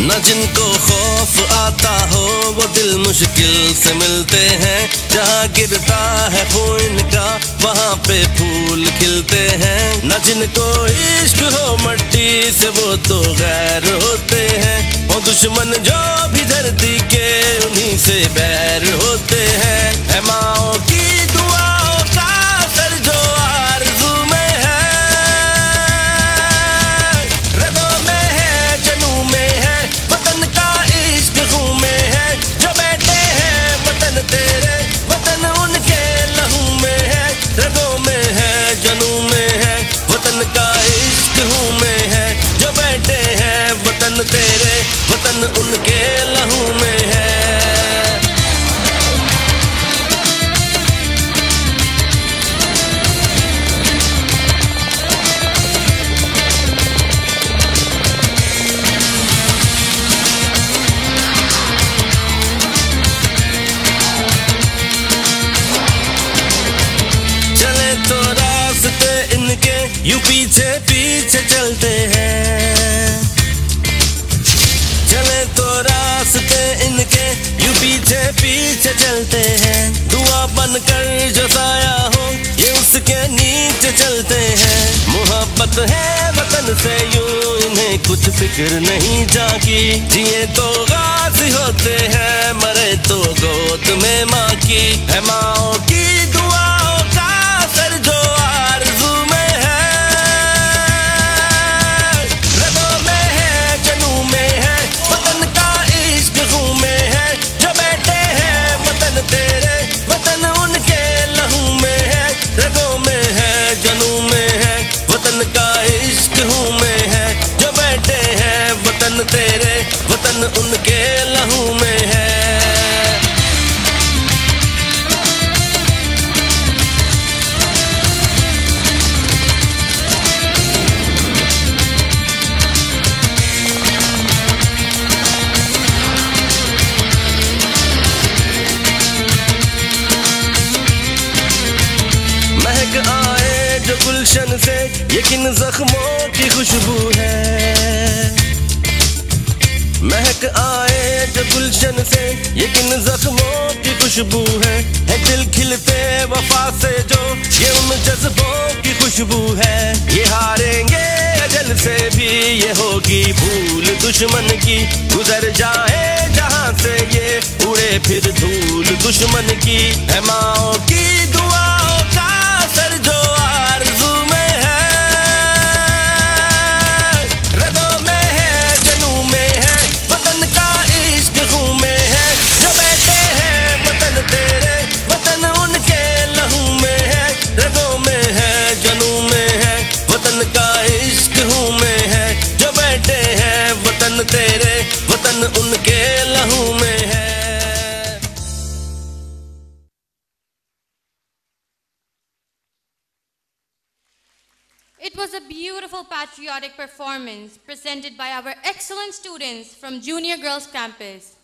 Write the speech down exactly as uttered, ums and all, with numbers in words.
न जिनको खौफ आता हो वो दिल मुश्किल से मिलते हैं। जहाँ गिरता है खून का वहाँ पे फूल खिलते हैं। न जिनको इश्क हो मट्टी से वो तो गैर होते हैं। वो दुश्मन जो भी धरती के उन्हीं से बैर होते हैं। है माओ की दुआओं का असर जो आरज़ू में है, रगों में है, जनू में है, वतन का इश्क खून में है। जो बैठे हैं वतन तेरे, वतन उनके लहू में है। रगों में है, जनू में है, वतन का इश्क खून में है। जो बैठे हैं वतन तेरे, वतन उनके लहू में है। यूं पीछे पीछे चलते हैं, चले तो रास्ते इनके यूं पीछे पीछे चलते हैं। दुआ बनकर जो साया हो ये उसके नीचे चलते हैं। मोहब्बत है वतन से यूं इन्हें कुछ फिक्र नहीं जागी। जिए तो गाजी होते हैं, मरे तो गोद में माँ की। है माओ की दुआओं का असर जो आरज़ू में तेरे, वतन उनके लहू में है। रगों में है, जनू में है, वतन का इश्क हूँ में है। जो बैठे हैं वतन तेरे, वतन उनके लहू में है। आए जो गुलशन से ये किन जख्मों की खुशबू है। महक आए जो गुलशन से ये किन जख्मों की खुशबू है। है दिल खिलते वफा से जो ये उन जज्बों की खुशबू है। ये हारेंगे अजल से भी ये होगी भूल दुश्मन की। गुजर जाए जहाँ से ये उड़े फिर धूल दुश्मन की। है माओ की दुआओं का असर जो आरज़ू में है, रगों में है, जनू में है, वतन का इश्क खून में है। जो बैठे हैं वतन तेरे, वतन उनके लहू में है। रगों में है, जनू में है, वतन का इश्क खून में है। जो बैठे हैं वतन तेरे, वतन उनके लहू में है। It was a beautiful patriotic performance presented by our excellent students from Junior Girls Campus.